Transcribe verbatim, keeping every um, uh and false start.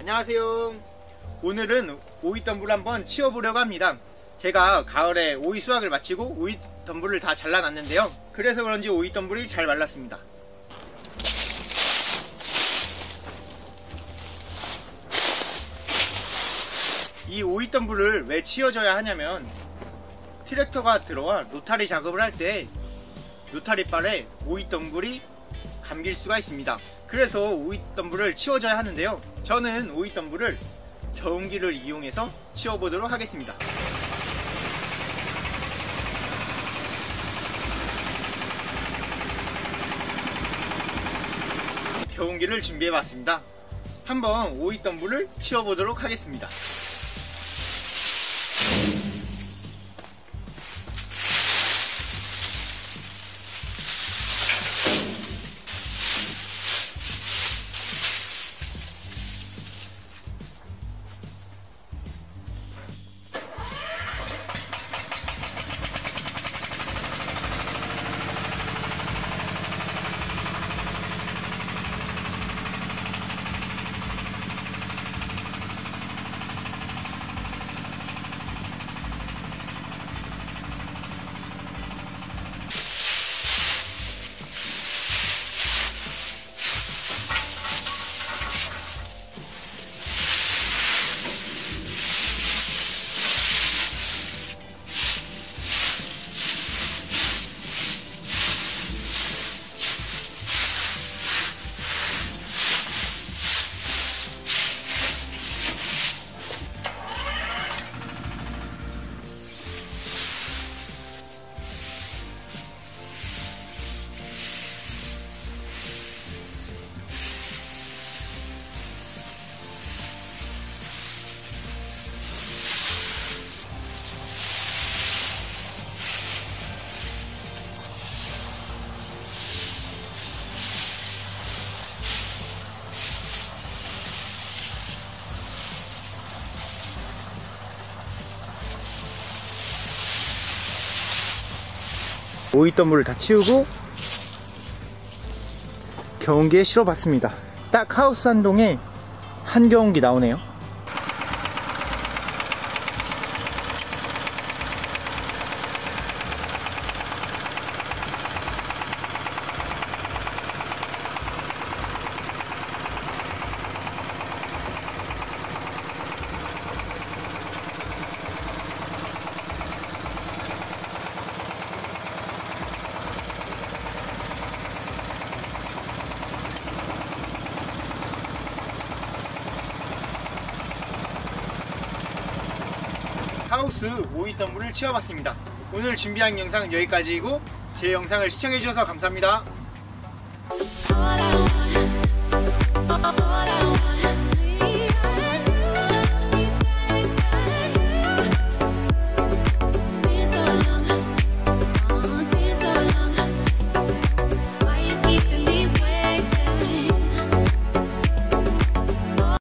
안녕하세요. 오늘은 오이 덤불을 한번 치워보려고 합니다. 제가 가을에 오이 수확을 마치고 오이 덤불을 다 잘라놨는데요. 그래서 그런지 오이 덤불이 잘 말랐습니다. 이 오이 덤불을 왜 치워줘야 하냐면 트랙터가 들어와 노타리 작업을 할 때 노타리발에 오이 덤불이 감길 수가 있습니다. 그래서 오이 덤불을 치워줘야 하는데요. 저는 오이 덤불을 경운기를 이용해서 치워보도록 하겠습니다. 경운기를 준비해봤습니다. 한번 오이 덤불을 치워보도록 하겠습니다. 오이 덤불을 다 치우고 경운기에 실어봤습니다. 딱 하우스 한 동에 한 경운기 나오네요. 하우스 오이 덤불을 치워봤습니다. 오늘 준비한 영상은 여기까지이고 제 영상을 시청해주셔서 감사합니다.